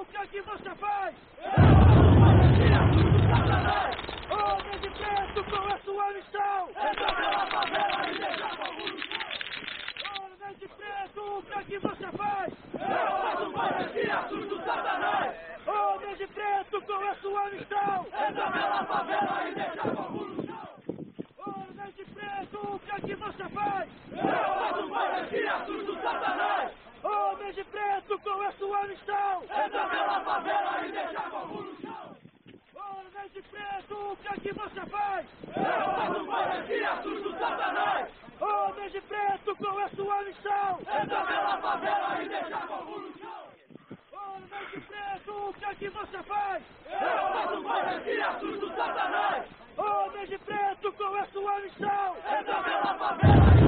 o que é que você faz? Homem de preto, qual é sua missão? Entra pela favela e deixa fogo no chão. Homem de preto, o que é que você faz? Eu faço poesia, surdo Satanás. Homem de preto, qual é sua missão? Entra pela favela e deixa fogo no chão. Homem de preto, o que é que você faz? Eu faço poesia, surdo Satanás. Homem de preto, qual é sua missão? Entra pela favela e deixa fogo no chão. Homem de preto, o que é que você faz? Eu faço poesia, surdo Satanás. Homem de preto, qual é sua missão? Entra pela favela e deixa fogo no chão. Homem de preto, o que é que você faz? Eu faço poesia, surdo Satanás. Homem de preto, qual é sua missão? Entra pela favela e